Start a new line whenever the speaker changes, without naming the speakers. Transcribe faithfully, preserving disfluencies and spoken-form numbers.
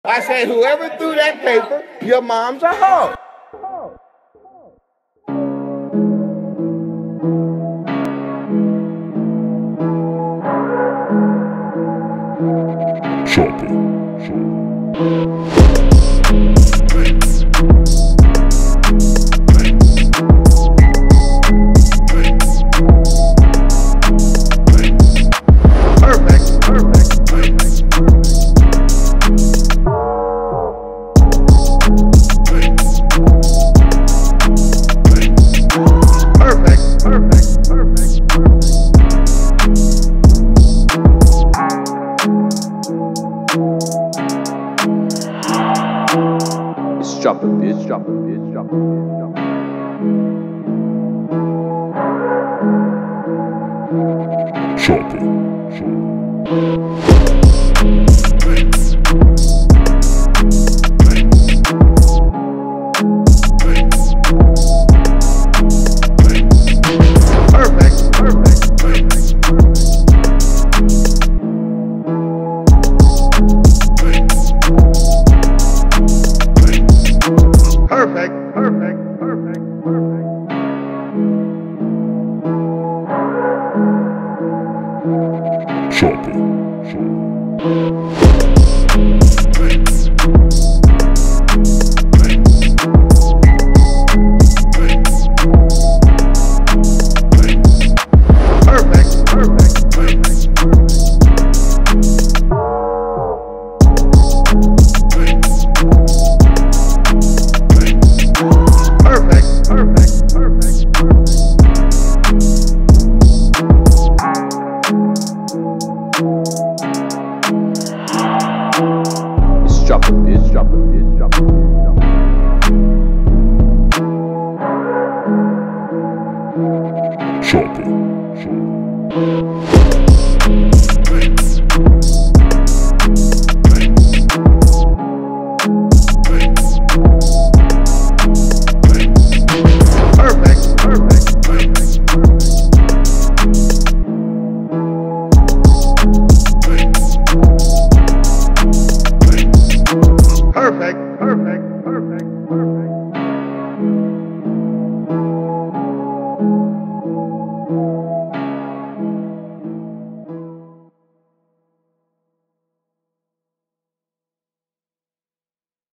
I say, whoever threw that paper, your mom's a hoe.
Chopper. Chopper.
Drop a bitch, drop a bitch, drop a bitch, drop a bitch.
Chopper.
Perfect, perfect, perfect. Perfect, perfect, perfect, perfect.
Chopper.
Perfect, perfect, perfect. Perfect, perfect, perfect.
Drop a bitch, drop a bitch, drop a bitch, drop a bitch.
Chopper.